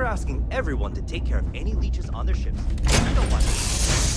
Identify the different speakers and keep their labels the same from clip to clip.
Speaker 1: asking everyone to take care of any leeches on their ships. I don't want to.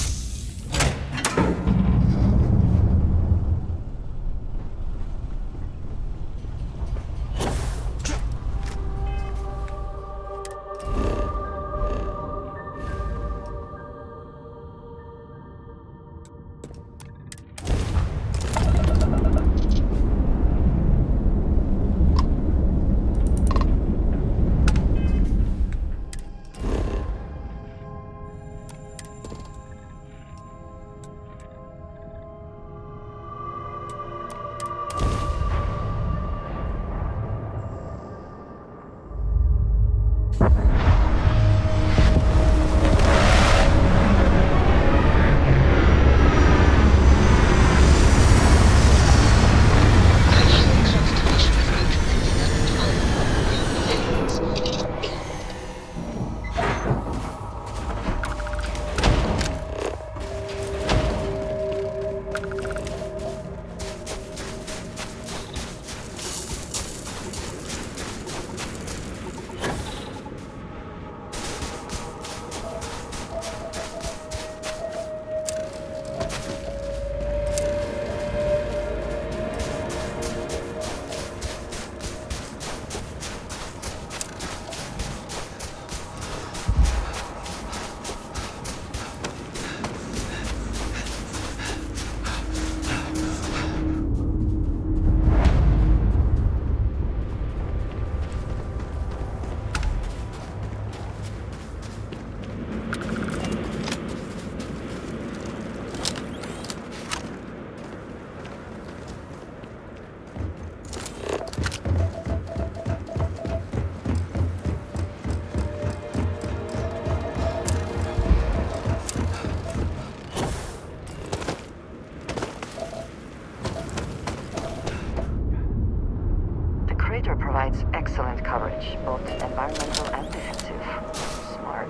Speaker 2: Provides excellent coverage, both environmental and defensive. Smart.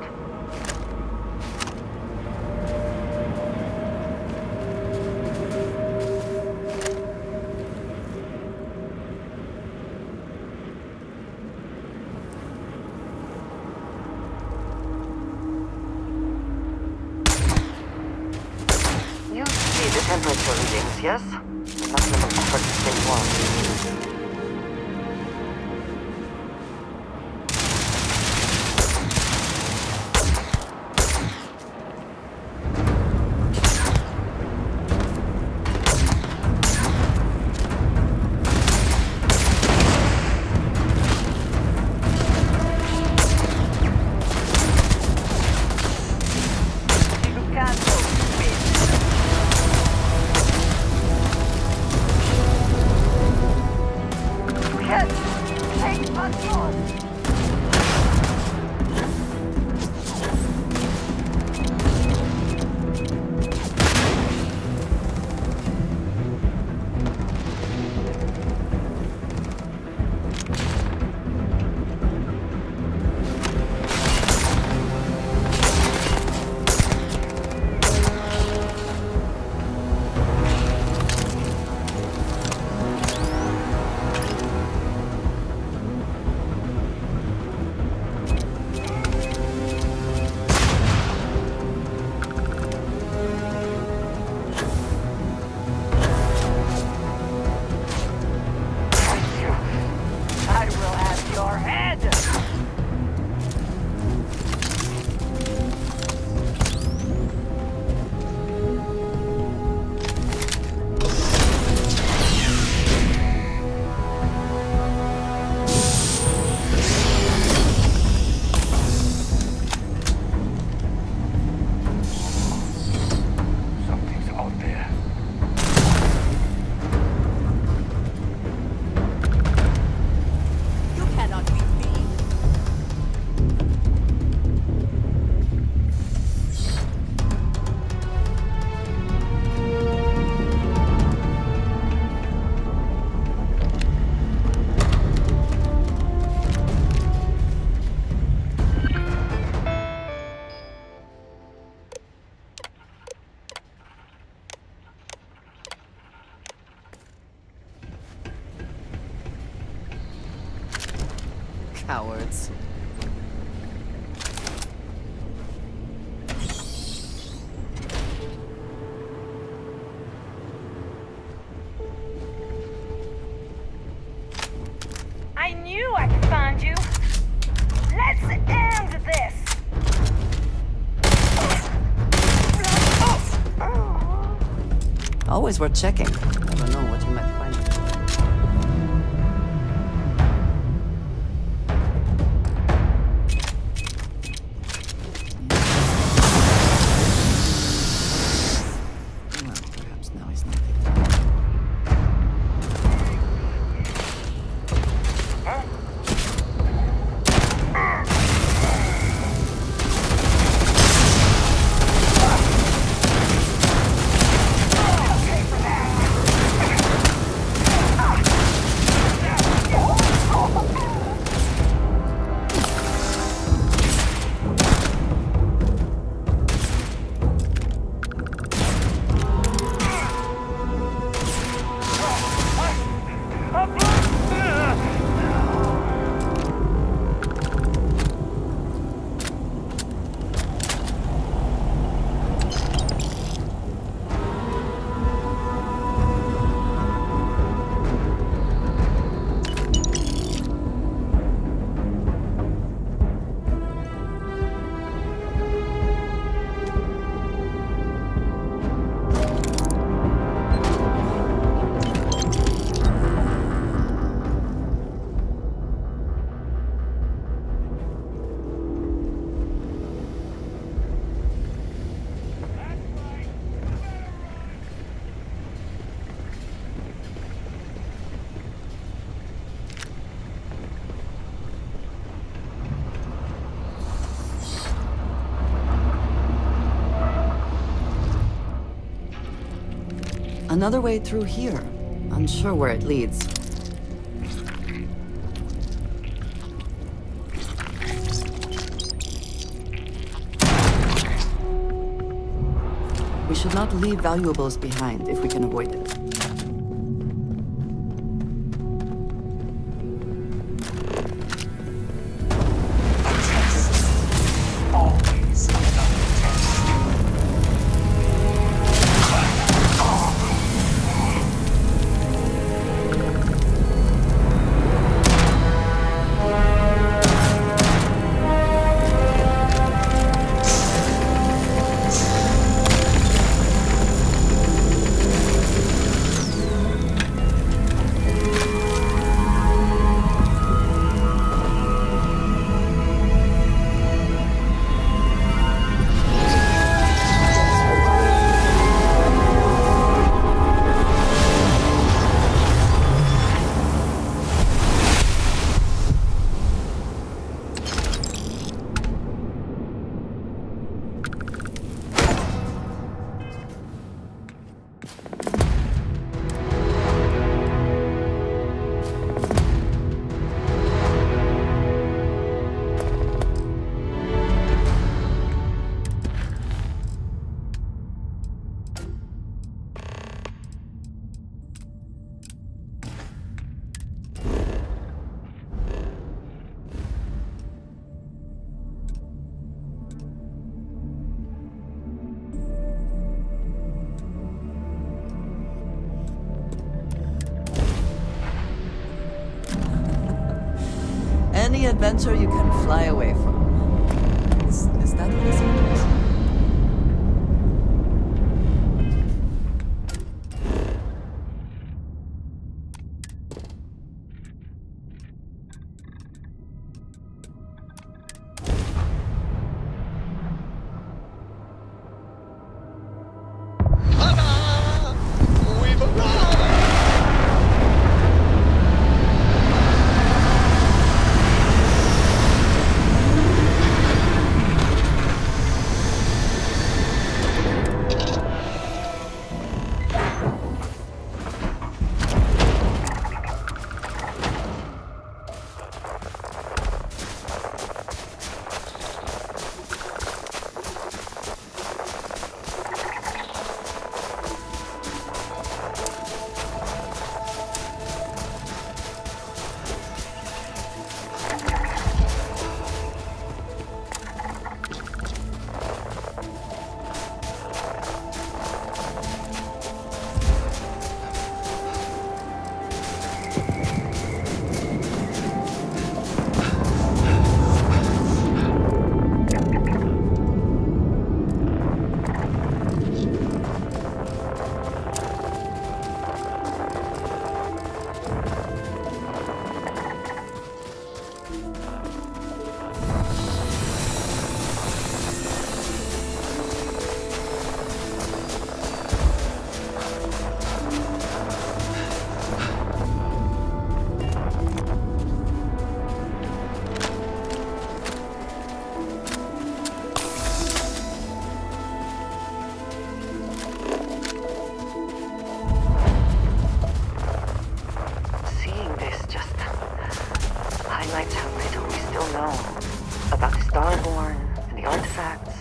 Speaker 2: You see the temperature readings, yes? Enough of an effort to stay warm.
Speaker 3: Cowards. I knew I could find you. Let's end this.
Speaker 2: Always worth checking. Never know what you might find. Well, perhaps now he's not thinking. Another way through here. Unsure where it leads. We should not leave valuables behind if we can avoid it. Any adventure you can fly away from. Is that what this is? highlights how little we still know about the Starborn and the artifacts.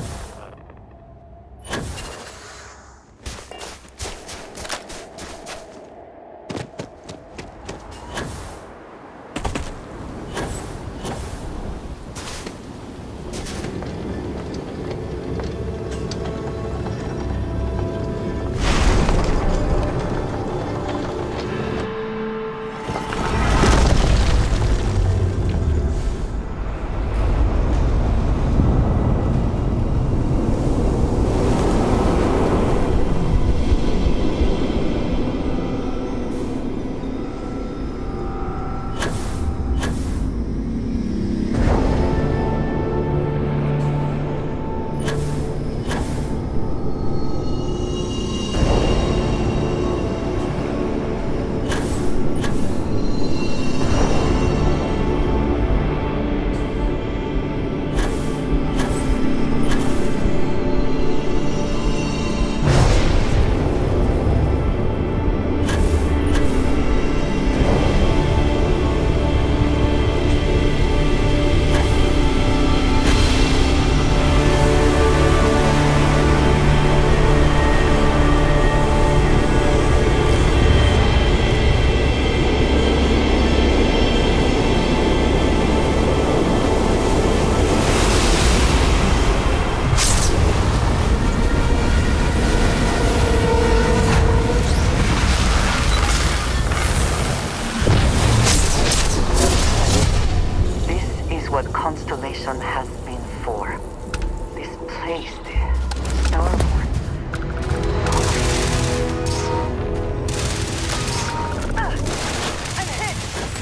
Speaker 2: What Constellation has been for. This place, the Starborn.
Speaker 3: I'm hit!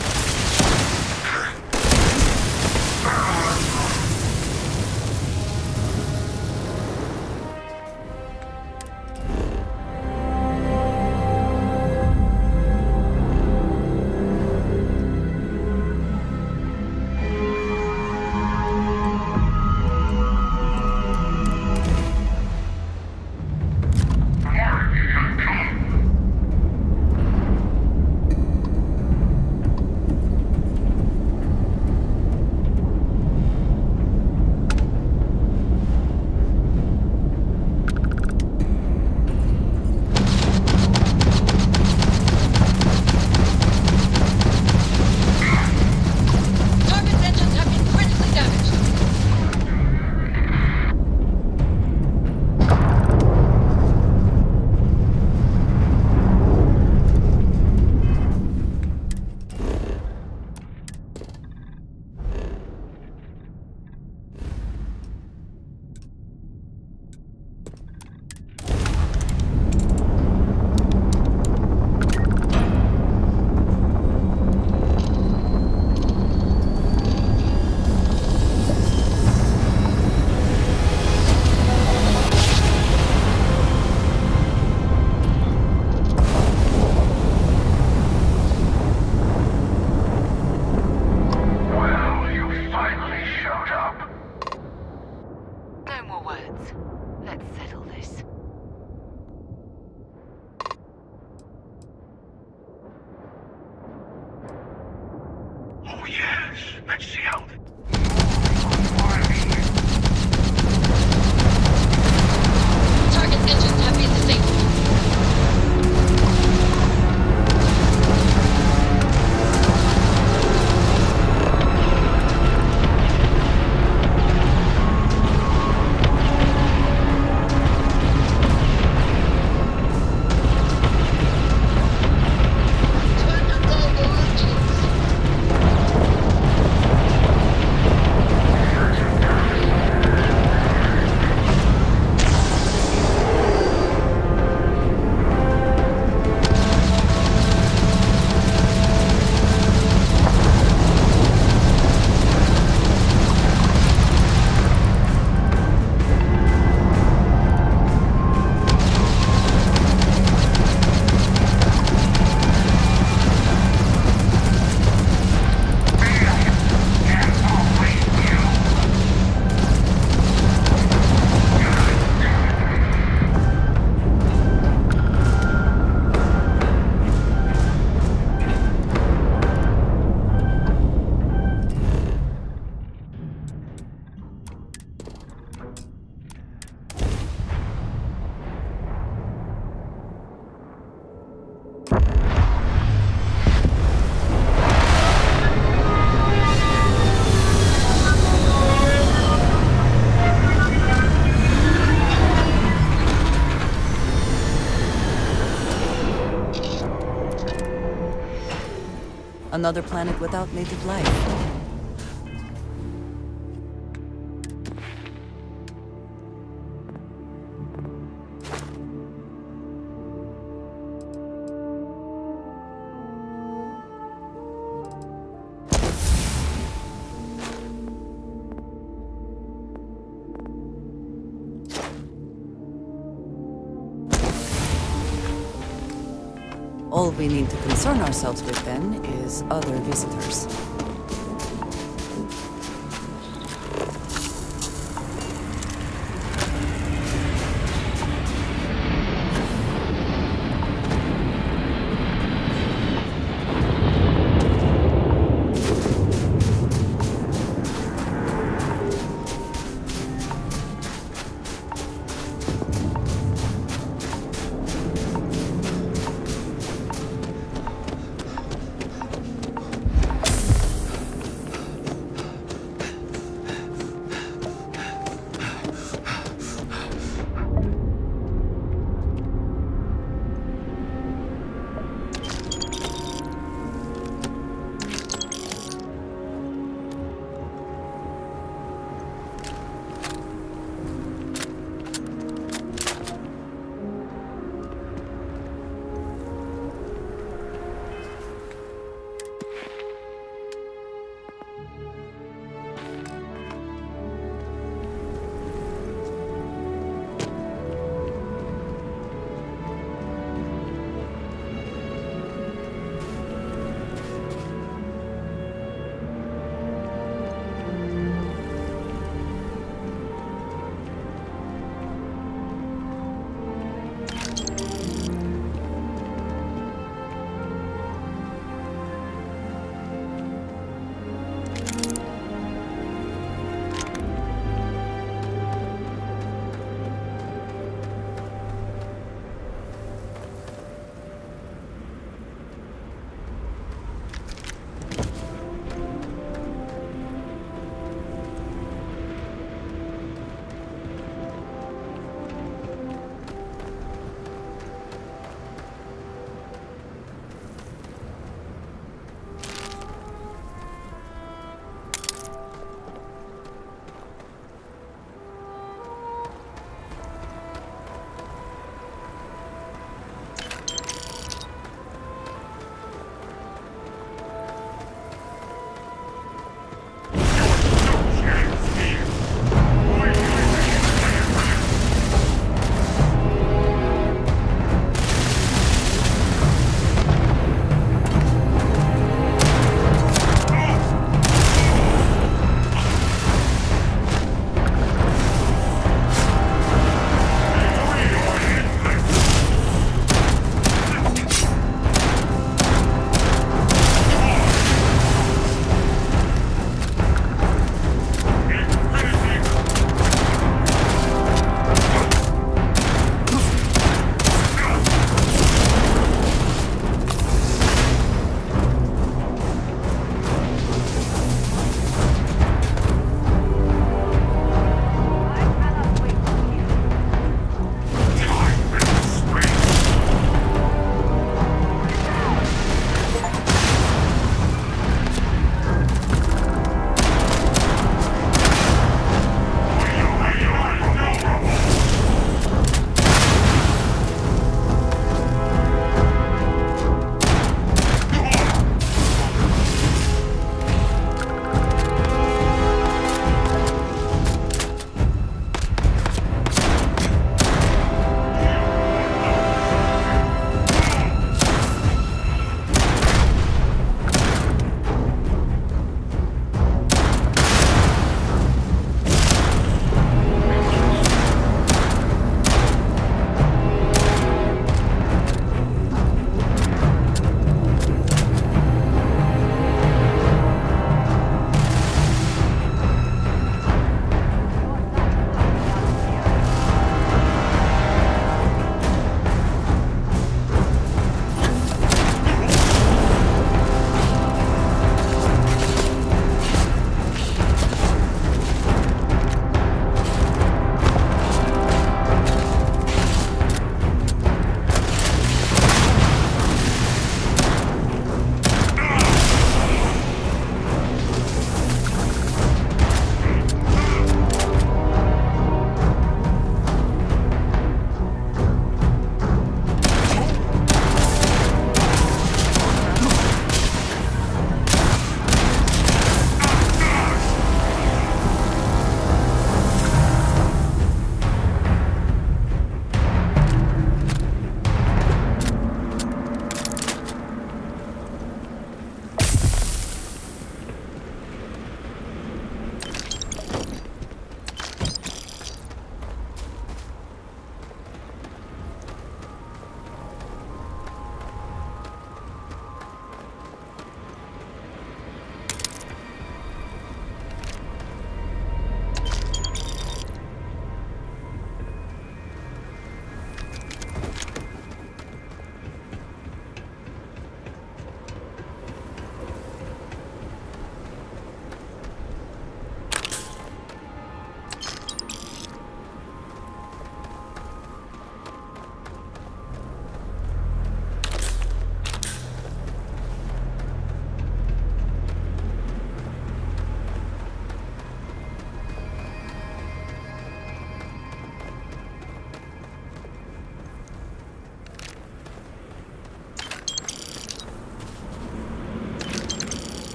Speaker 4: Let's see how...
Speaker 5: Target engines have been disabled.
Speaker 6: Another planet without native life. All we need to concern ourselves with, then, is other visitors.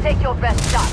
Speaker 3: Take your best shot.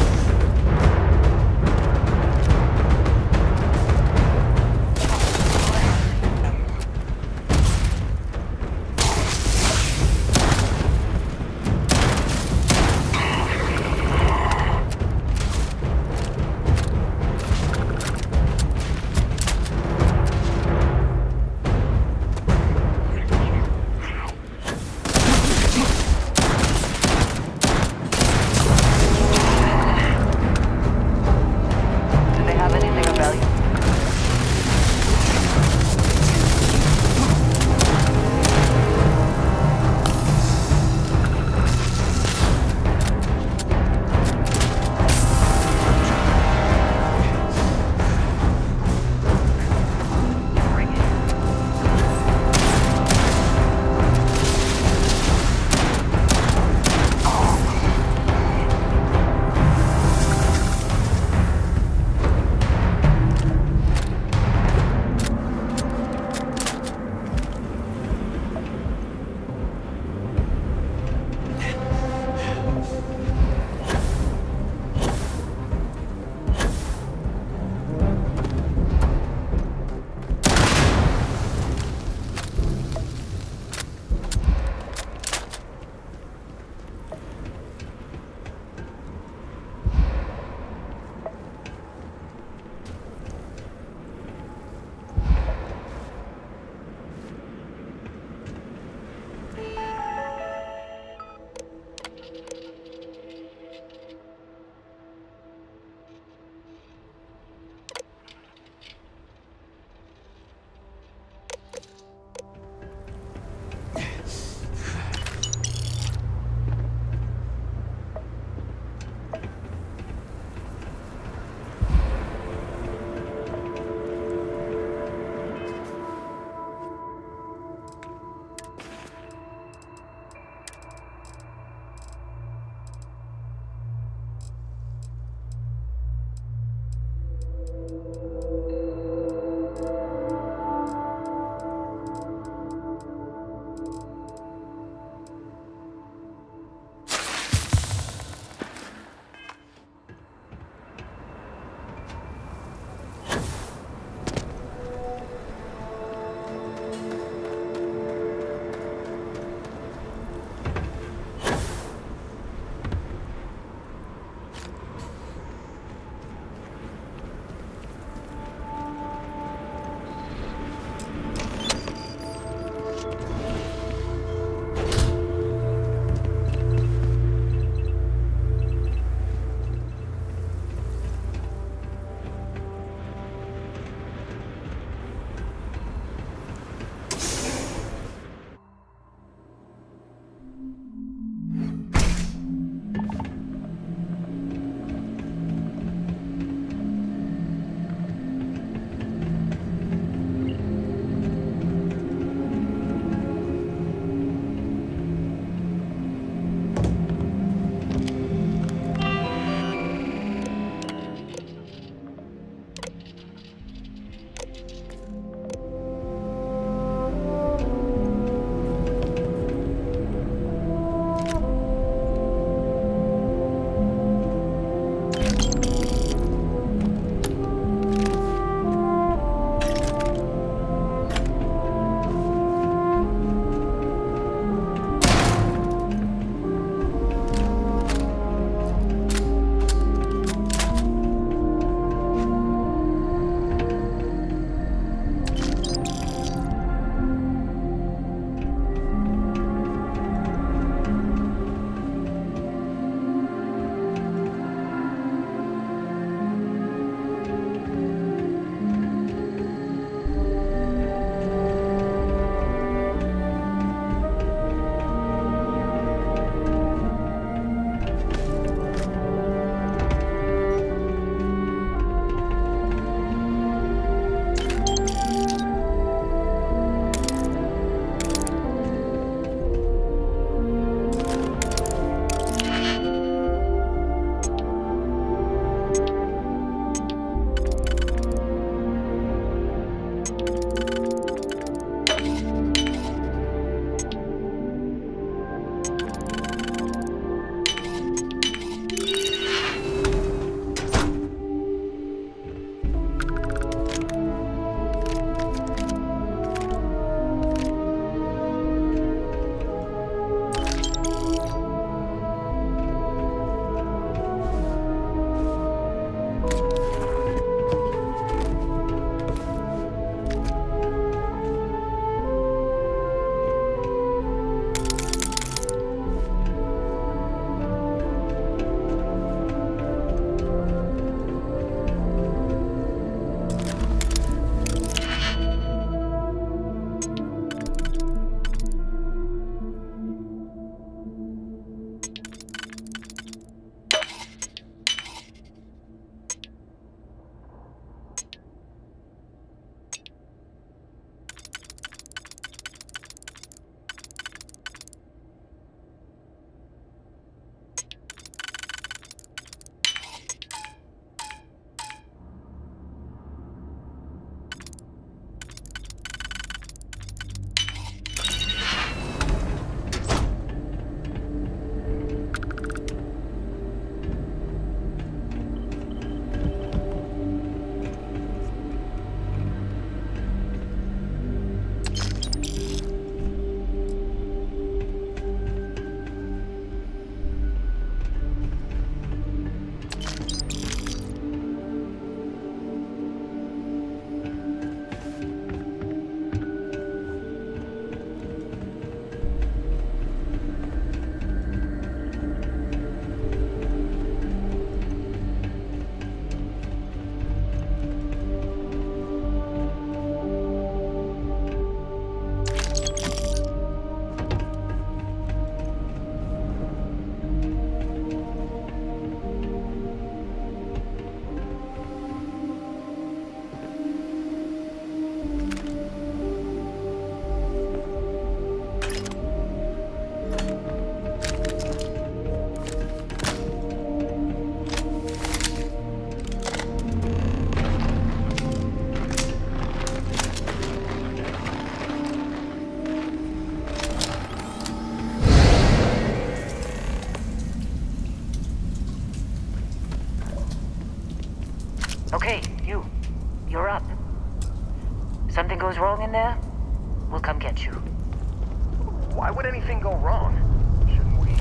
Speaker 2: Okay, you're up. Something goes wrong in there, we'll come get you.
Speaker 7: Why would anything go wrong? Shouldn't we?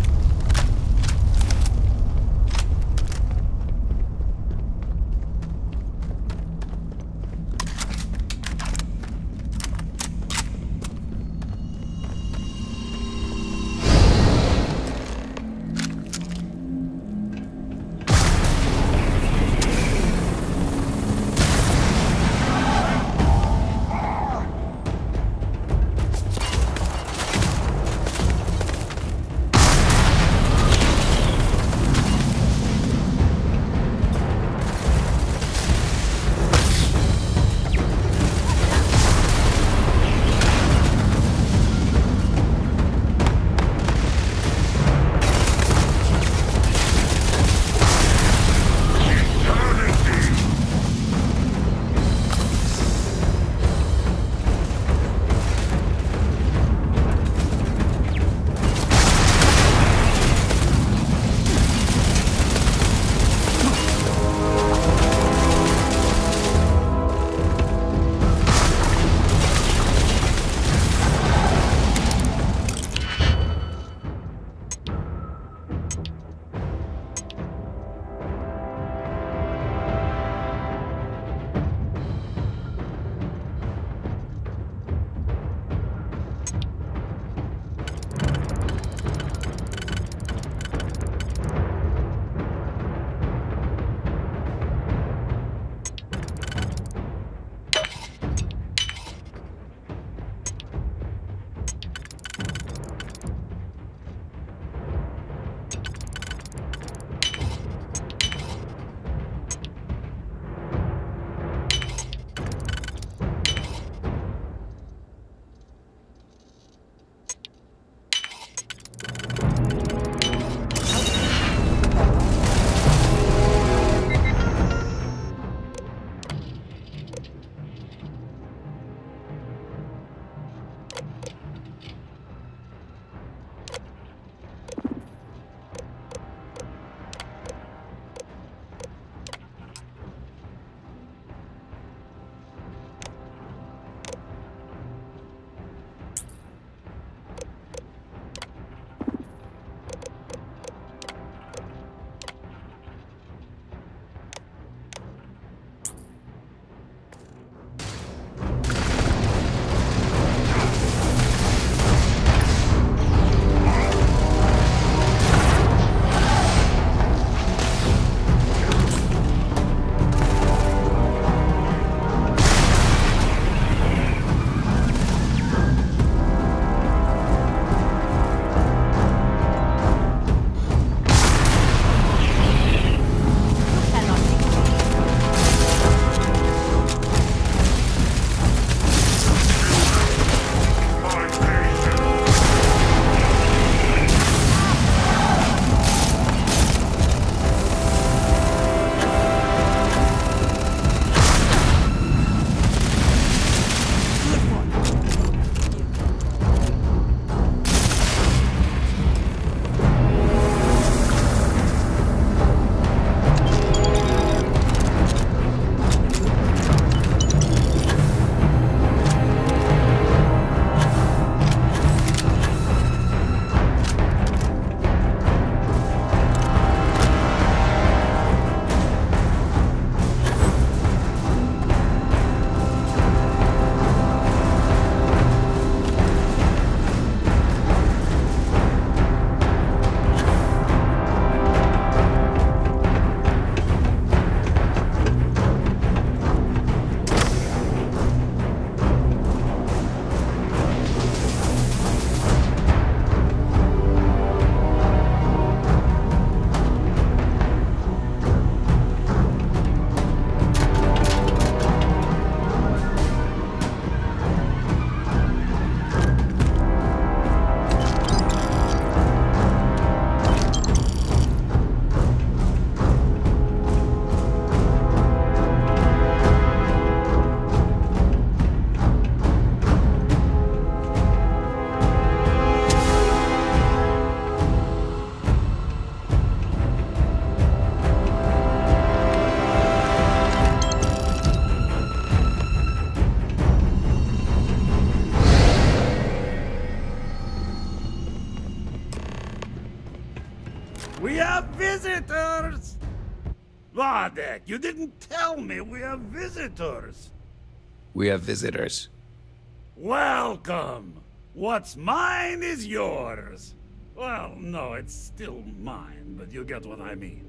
Speaker 4: Vadek, you didn't tell me we have visitors.
Speaker 8: We have visitors.
Speaker 4: Welcome. What's mine is yours. Well, no, it's still mine, but you get what I mean.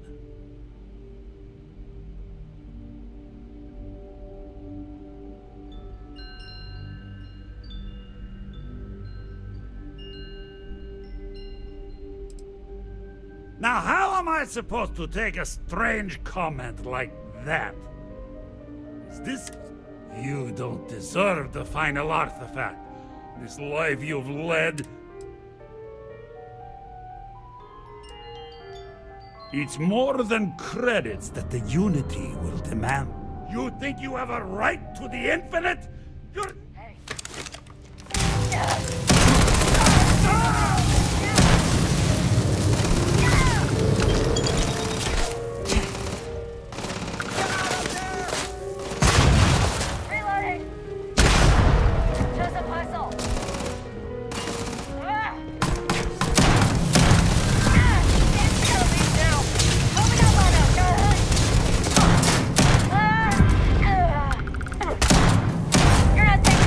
Speaker 4: Now, how am I supposed to take a strange comment like that? Is this... You don't deserve the final artifact. This life you've led... It's more than credits that the Unity will demand. You think you have a right to the infinite? You're...
Speaker 3: Reloading! Just a puzzle! It's gonna leave now! Open up on him! You're gonna take...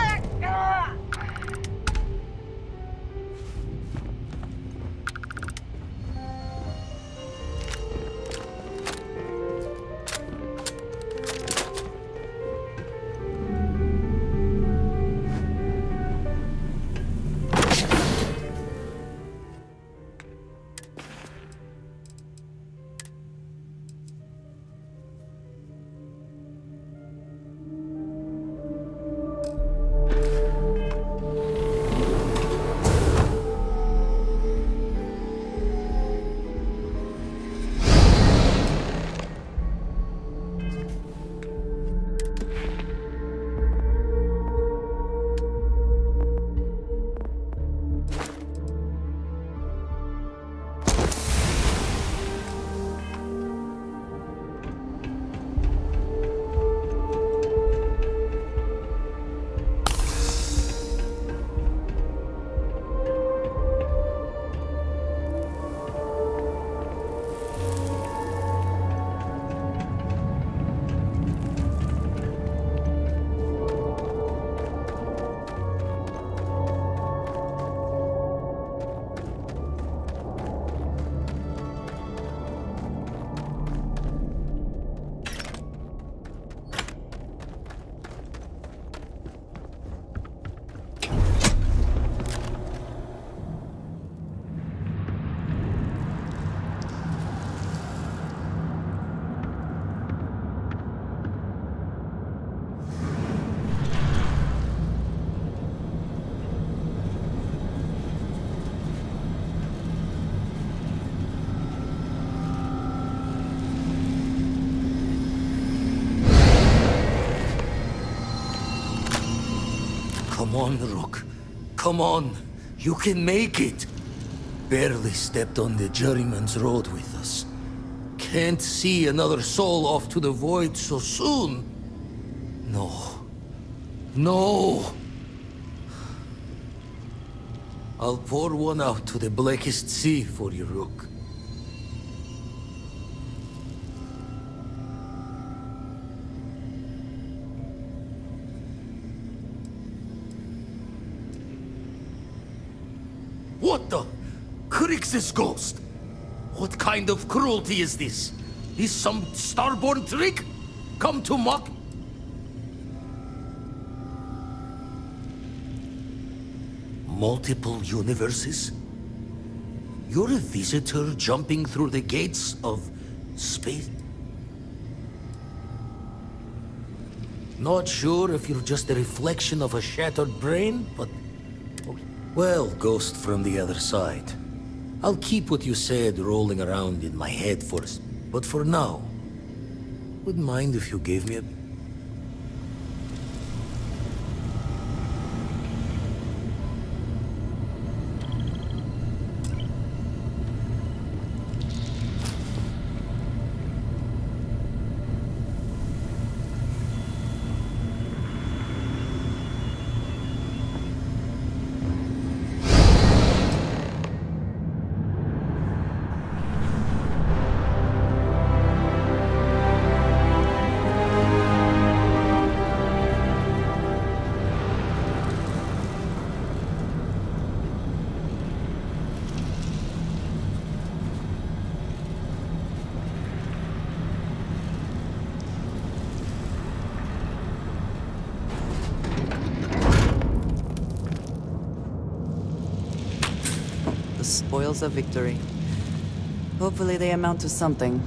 Speaker 9: Come on, Rook. Come on. You can make it. Barely stepped on the juryman's road with us. Can't see another soul off to the void so soon. No. No. I'll pour one out to the blackest sea for you, Rook. What the? Crix's ghost? What kind of cruelty is this? Is some starborn trick? Come to mock? Multiple universes? You're a visitor jumping through the gates of space? Not sure if you're just a reflection of a shattered brain, but... Well, ghost from the other side. I'll keep what you said rolling around in my head first. But for now, wouldn't mind if you gave me a...
Speaker 6: spoils of victory. Hopefully they amount to something.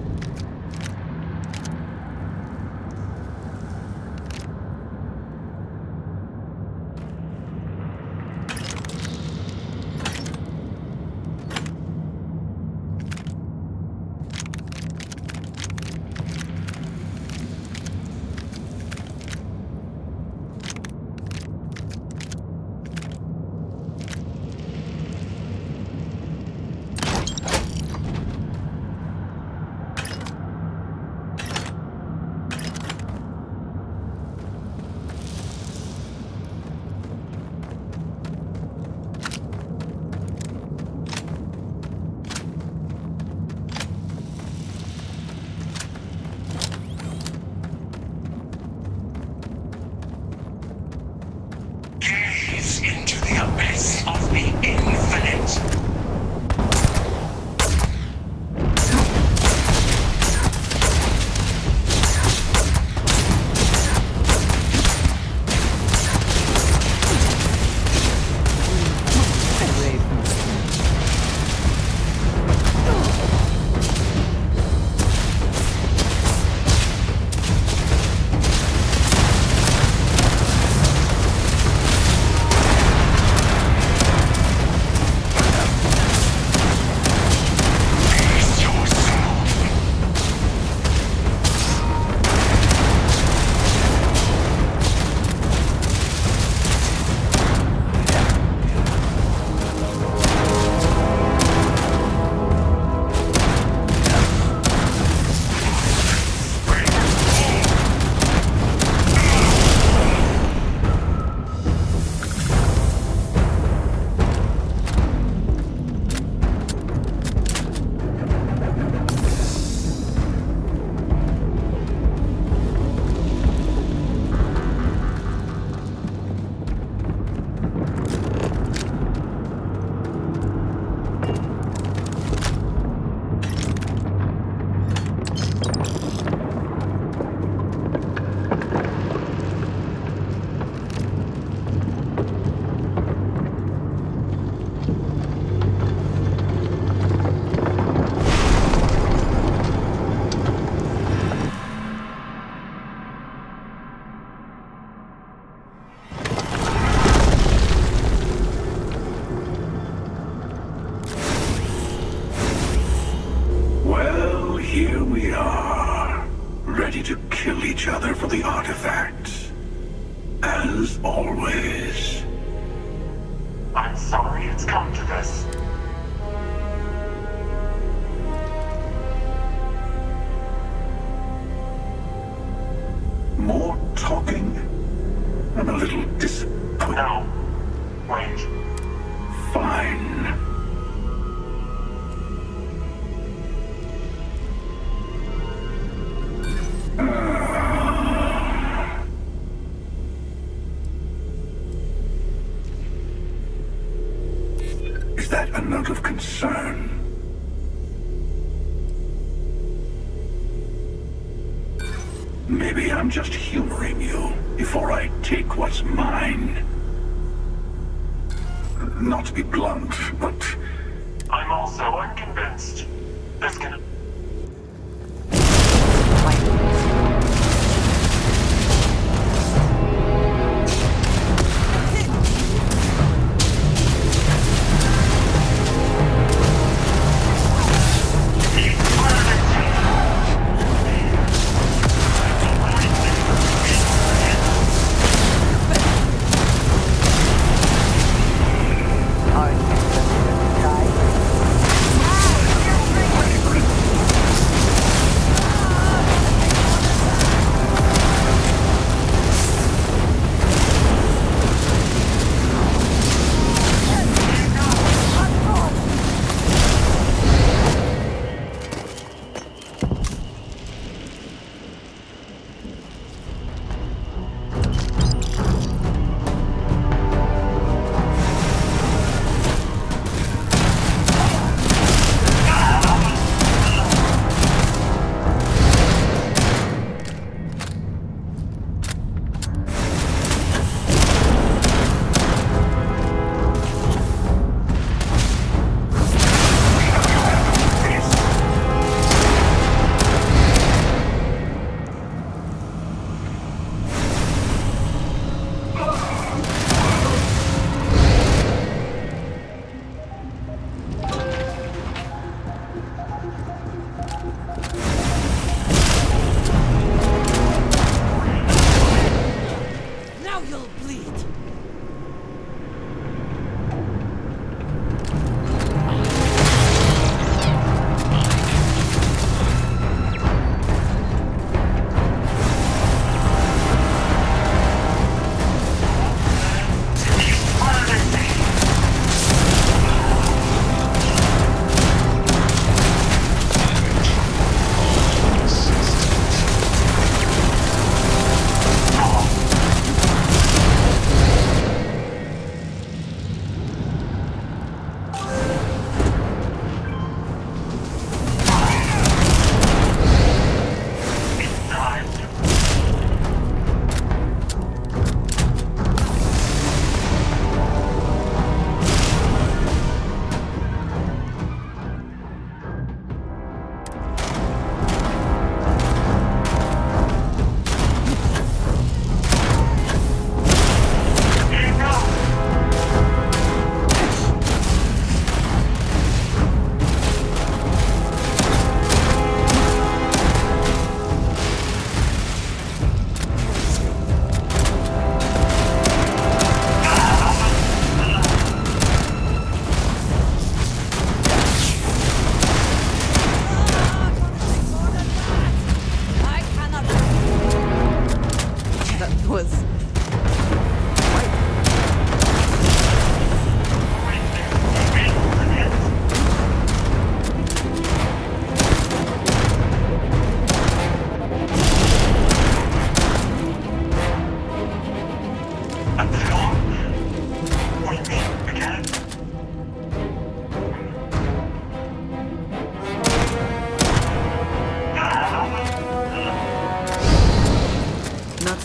Speaker 10: Into the abyss of the infinite.
Speaker 11: Here we are, ready to kill each other for the artifacts. As always.
Speaker 10: I'm sorry it's come to this.
Speaker 11: More talking? I'm a little disappointed.
Speaker 10: No. Wait.
Speaker 11: Fine. Is that a note of concern? Maybe I'm just humoring you before I take what's mine. Not to be blunt, but...
Speaker 10: I'm also unconvinced. This can...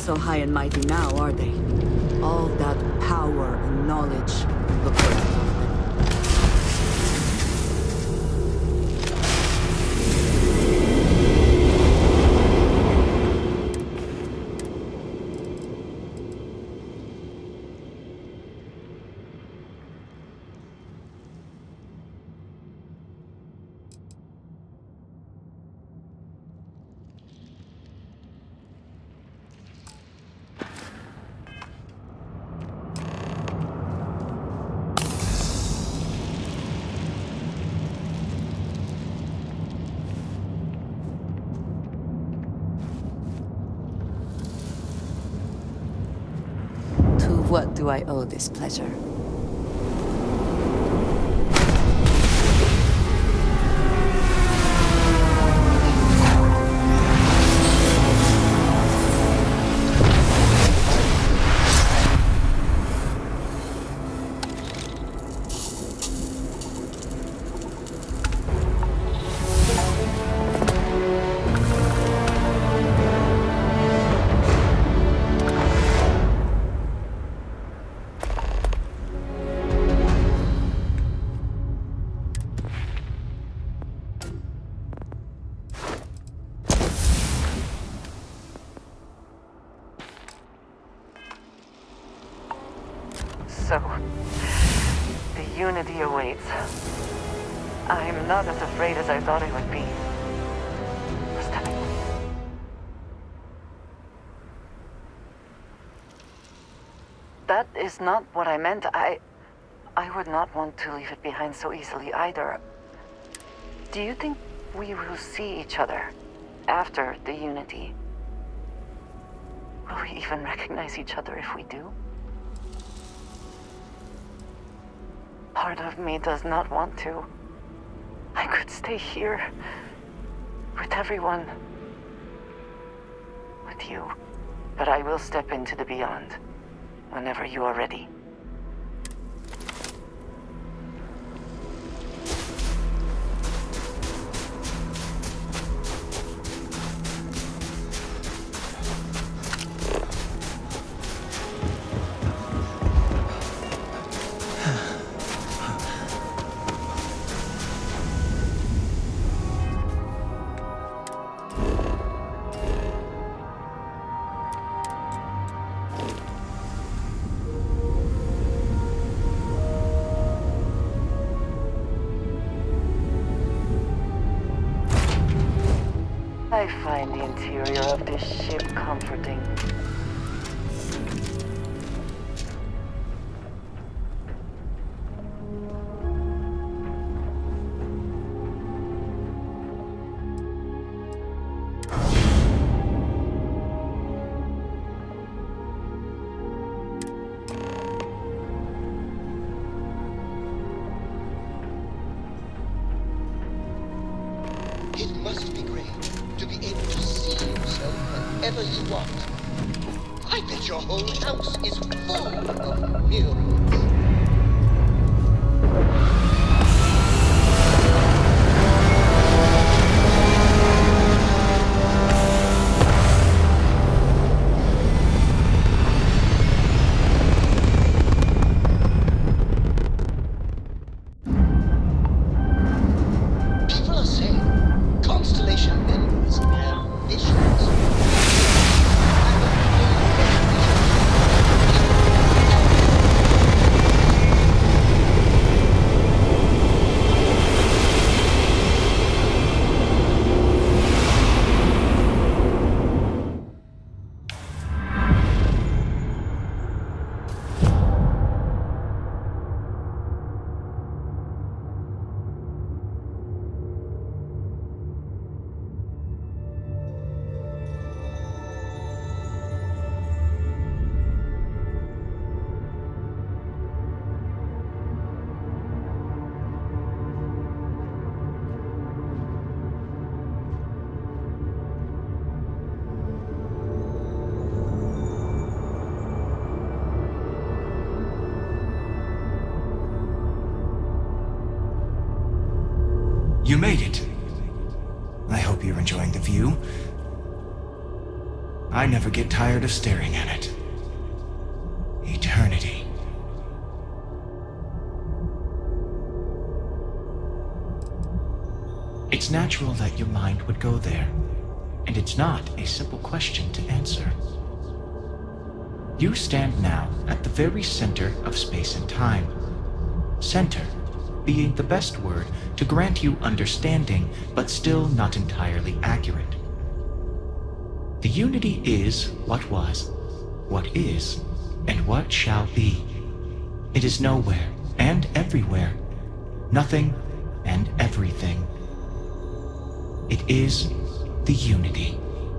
Speaker 6: so high and mighty now, are they? All that power and knowledge. Look where it took them. What do I owe this pleasure?
Speaker 2: So, the Unity awaits. I'm not as afraid as I thought I would be. That is not what I meant. I would not want to leave it behind so easily either. Do you think we will see each other after the Unity? Will we even recognize each other if we do? Part of me does not want to. I could stay here with everyone, with you. But I will step into the beyond whenever you are ready. I find the interior of this ship comforting.
Speaker 12: It must be great to be able to see yourself whenever you want. I bet your whole house is full of mirrors.
Speaker 13: You made it. I hope you're enjoying the view. I never get tired of staring at it. Eternity. It's natural that your mind would go there, and it's not a simple question to answer. You stand now at the very center of space and time. Center being the best word to grant you understanding, but still not entirely accurate. The unity is what was, what is, and what shall be. It is nowhere and everywhere, nothing and everything. It is the unity.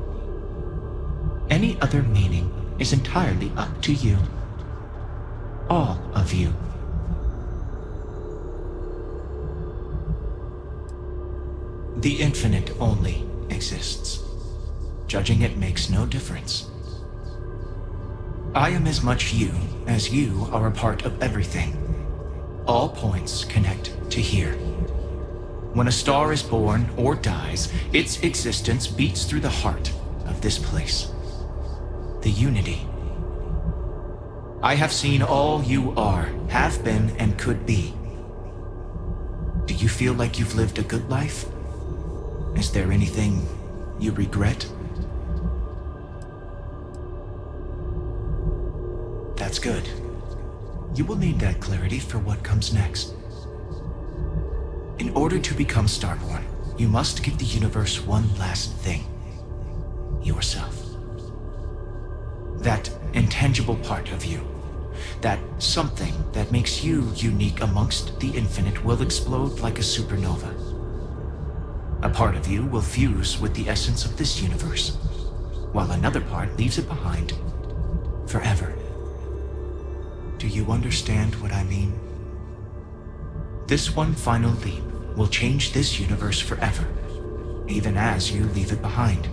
Speaker 13: Any other meaning is entirely up to you. All of you. The infinite only exists. Judging it makes no difference. I am as much you as you are a part of everything. All points connect to here. When a star is born or dies, its existence beats through the heart of this place. The unity. I have seen all you are, have been, and could be. Do you feel like you've lived a good life? Is there anything you regret? That's good. You will need that clarity for what comes next. In order to become Starborn, you must give the universe one last thing. Yourself. That intangible part of you. That something that makes you unique amongst the infinite will explode like a supernova. A part of you will fuse with the essence of this universe, while another part leaves it behind forever. Do you understand what I mean? This one final leap will change this universe forever, even as you leave it behind.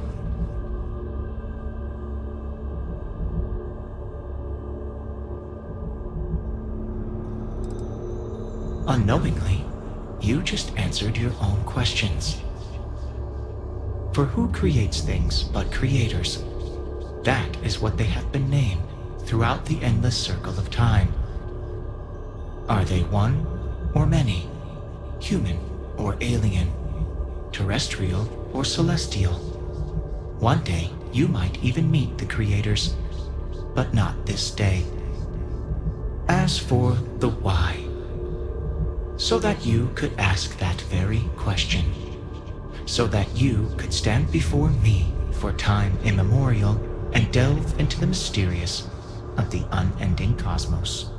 Speaker 13: Unknowingly, you just answered your own questions. For who creates things but creators? That is what they have been named throughout the endless circle of time. Are they one or many? Human or alien? Terrestrial or celestial? One day, you might even meet the creators, but not this day. As for the why, so that you could ask that very question. So that you could stand before me for time immemorial and delve into the mysterious of the unending cosmos.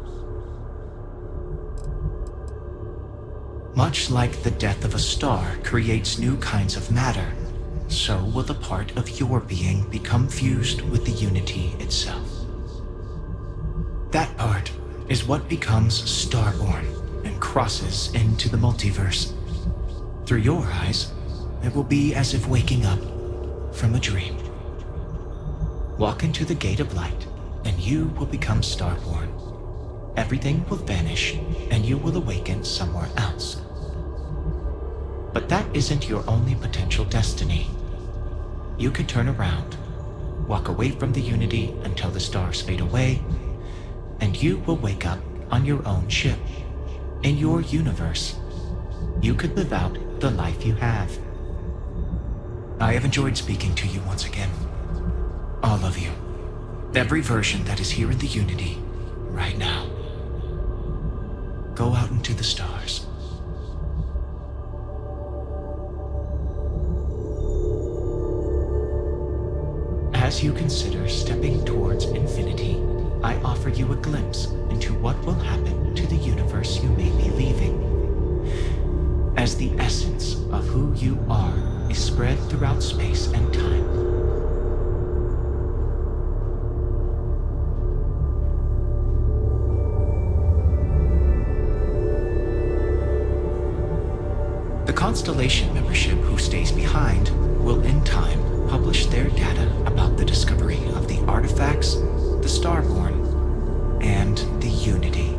Speaker 13: Much like the death of a star creates new kinds of matter, so will the part of your being become fused with the unity itself. That part is what becomes Starborn and crosses into the multiverse. Through your eyes, it will be as if waking up from a dream. Walk into the gate of light, and you will become Starborn. Everything will vanish, and you will awaken somewhere else. But that isn't your only potential destiny. You can turn around, walk away from the unity until the stars fade away, and you will wake up on your own ship, in your universe. You could live out the life you have. I have enjoyed speaking to you once again. All of you. Every version that is here in the Unity, right now. Go out into the stars. As you consider stepping towards infinity, I offer you a glimpse into what will happen to the universe you may be leaving. As the essence of who you are is spread throughout space and time. The Constellation membership who stays behind will in time publish their data about the discovery of the artifacts, the Starborn, and the Unity.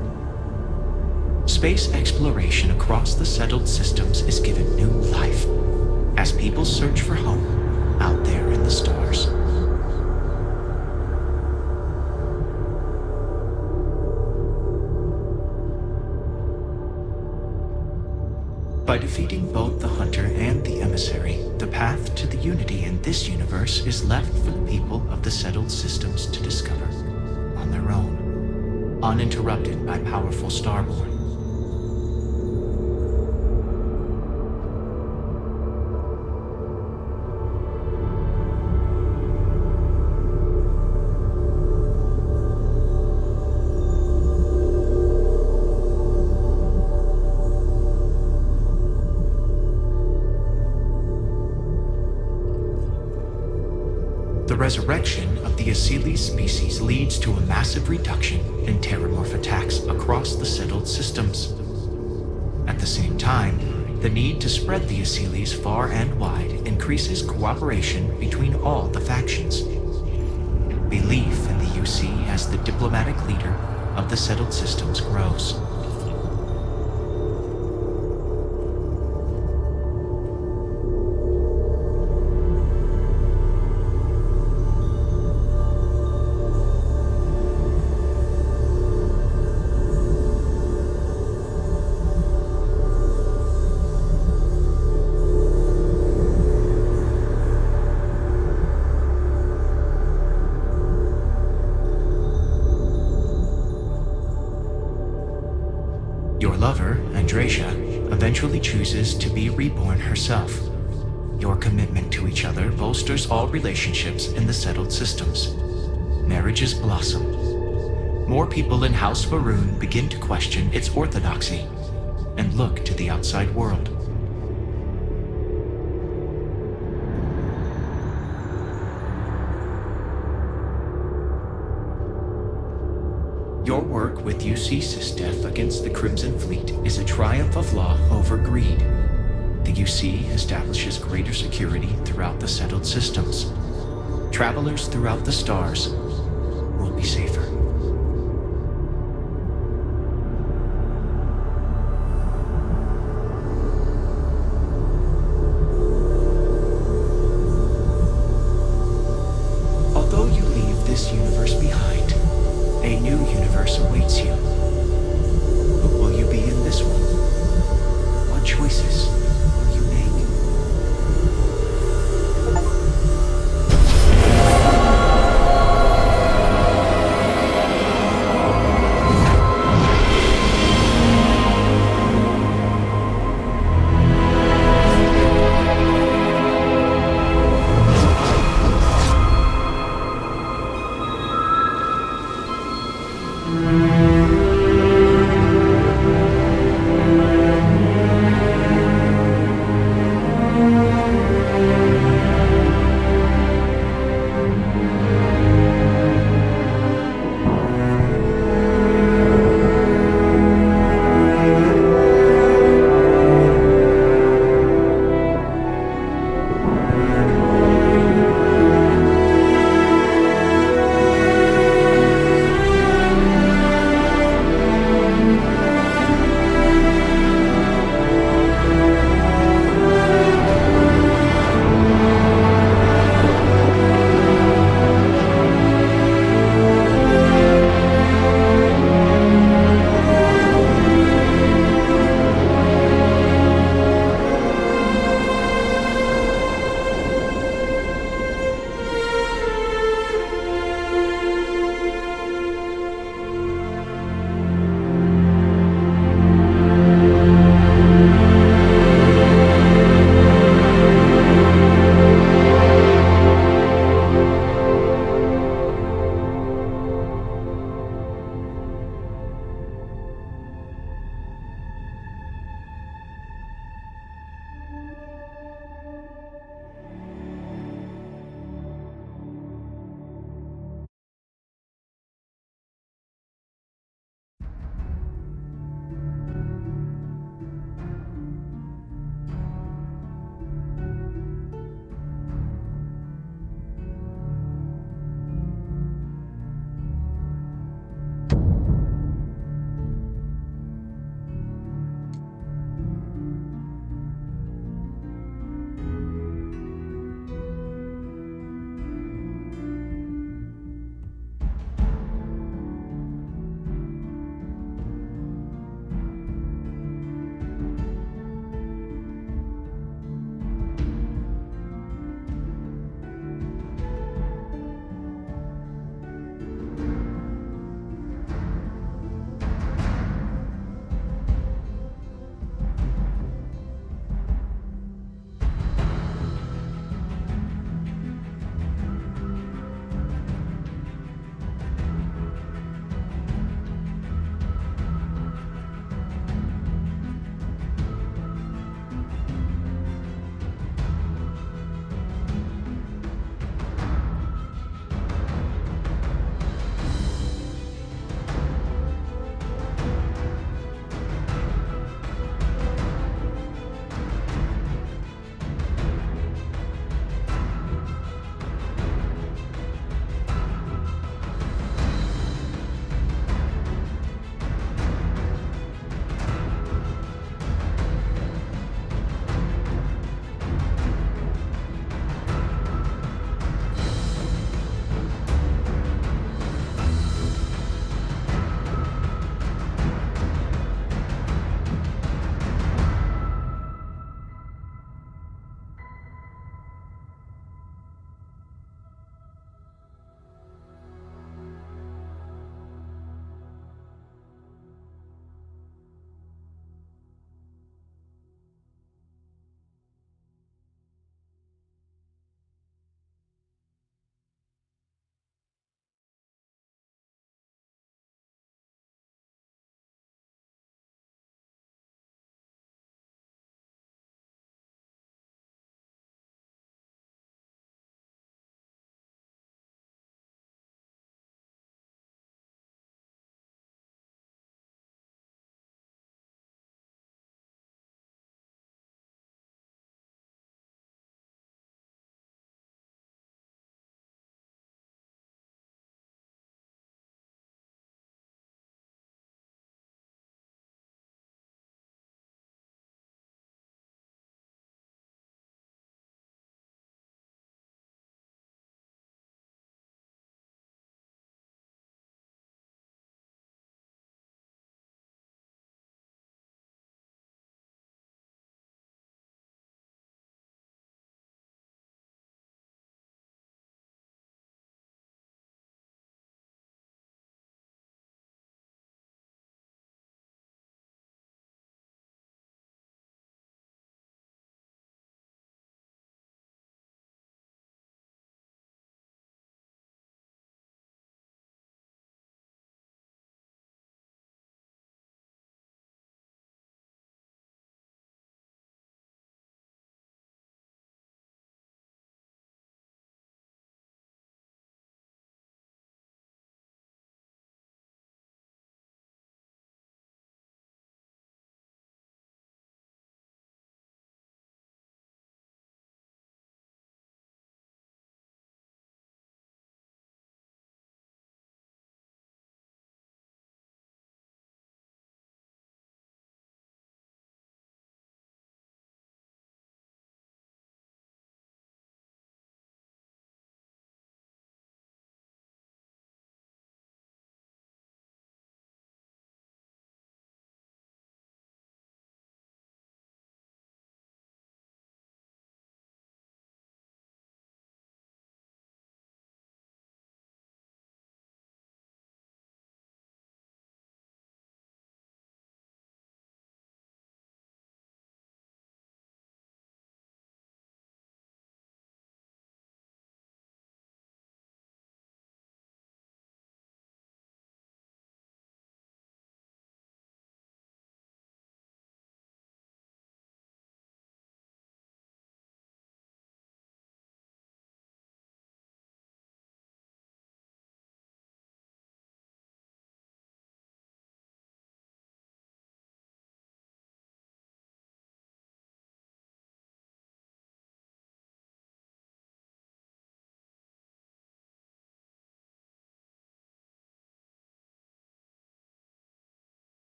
Speaker 13: Space exploration across the settled systems is given new life as people search for home out there in the stars. unity in this universe is left for the people of the settled systems to discover on their own, uninterrupted by powerful Starborn. The resurrection of the Asili species leads to a massive reduction in terramorph attacks across the settled systems. At the same time, the need to spread the Asilis far and wide increases cooperation between all the factions. Belief in the UC as the diplomatic leader of the settled systems grows. Your lover, Andrasia, eventually chooses to be reborn herself. Your commitment to each other bolsters all relationships in the settled systems. Marriages blossom. More people in House Varun begin to question its orthodoxy and look to the outside world. Your work with UC Sistef against the Crimson Fleet is a triumph of law over greed. The UC establishes greater security throughout the settled systems. Travelers throughout the stars will be safer. Although you leave this universe behind, a new universe awaits you. Who will you be in this one? What choices will you make?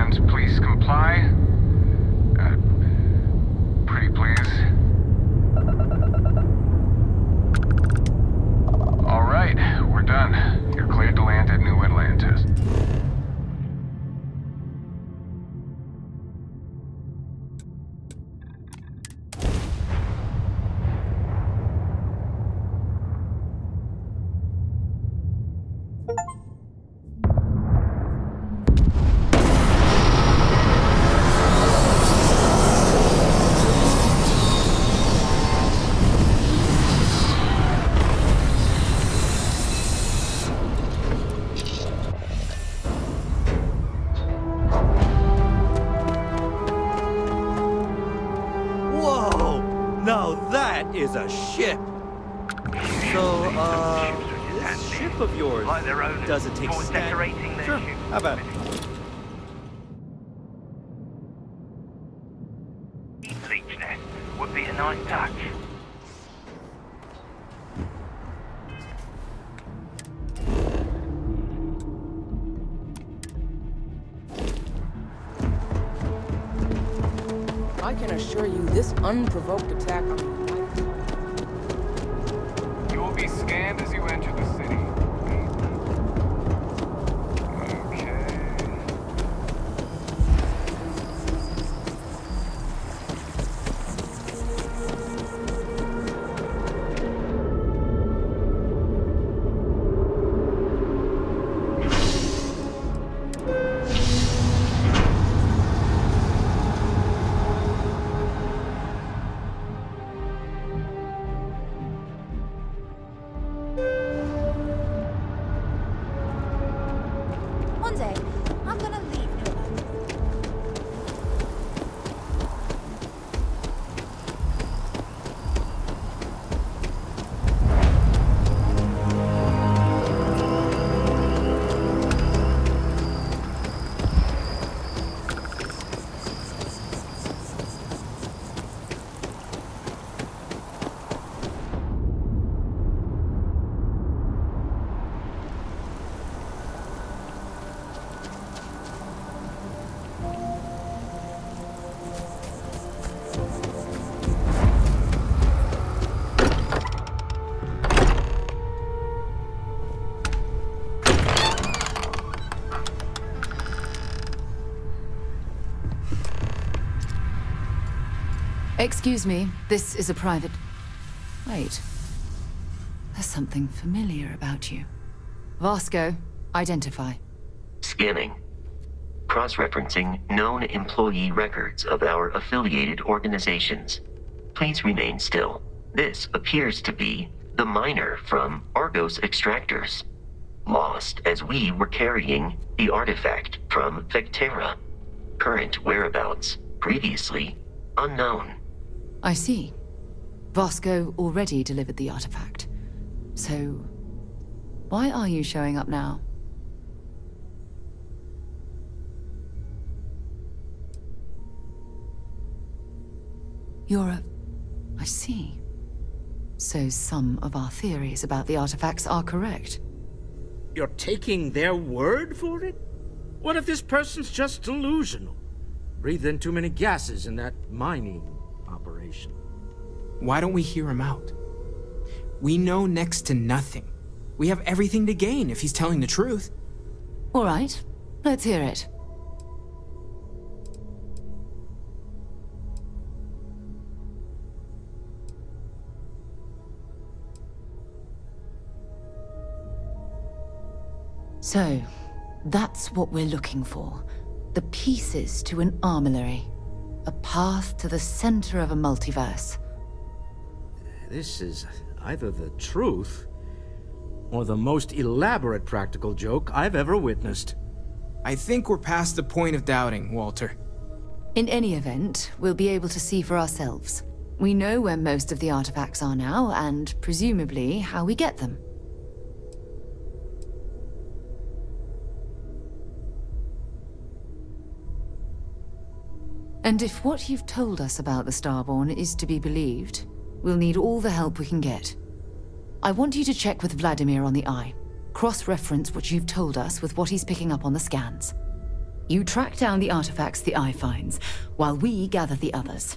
Speaker 14: commands. Please comply. Pretty please. All right, we're done. You're cleared to land at New Atlantis.
Speaker 1: Is a ship. So, this ship of yours, does it take decorating their ship? How about it?
Speaker 7: Each nest would be a nice touch.
Speaker 15: I can assure you this unprovoked attack on me.
Speaker 14: You will be scanned as you enter the city.
Speaker 3: One day, I'm gonna leave New Atlantis.
Speaker 6: Excuse me, this is a private... Wait. There's something familiar about you. Vasco, identify.
Speaker 16: Scanning. Cross-referencing known employee records of our affiliated organizations. Please remain still. This appears to be the miner from Argos Extractors. Lost as we were carrying the artifact from Vectera. Current whereabouts, previously unknown.
Speaker 6: I see. Vasco already delivered the artifact. So, why are you showing up now? I see. So some of our theories about the artifacts are correct.
Speaker 17: You're taking their word for it? What if this person's just delusional? Breathed in too many gases in that mining operation.
Speaker 13: Why don't we hear him out? We know next to nothing. We have everything to gain if he's telling the truth.
Speaker 6: All right, let's hear it. So, that's what we're looking for. The pieces to an armillary. A path to the center of a multiverse.
Speaker 17: This is either the truth, or the most elaborate practical joke I've ever witnessed.
Speaker 13: I think we're past the point of doubting, Walter.
Speaker 6: In any event, we'll be able to see for ourselves. We know where most of the artifacts are now, and presumably how we get them. And if what you've told us about the Starborn is to be believed, we'll need all the help we can get. I want you to check with Vladimir on the Eye. Cross-reference what you've told us with what he's picking up on the scans. You track down the artifacts the Eye finds, while we gather the others.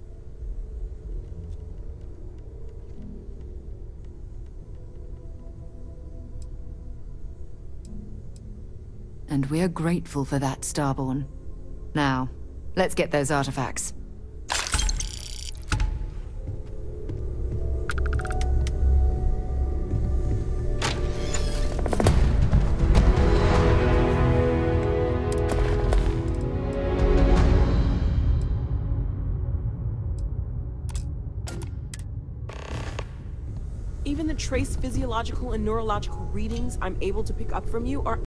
Speaker 6: And we're grateful for that, Starborn. Now, let's get those artifacts.
Speaker 15: Even the trace physiological and neurological readings I'm able to pick up from you are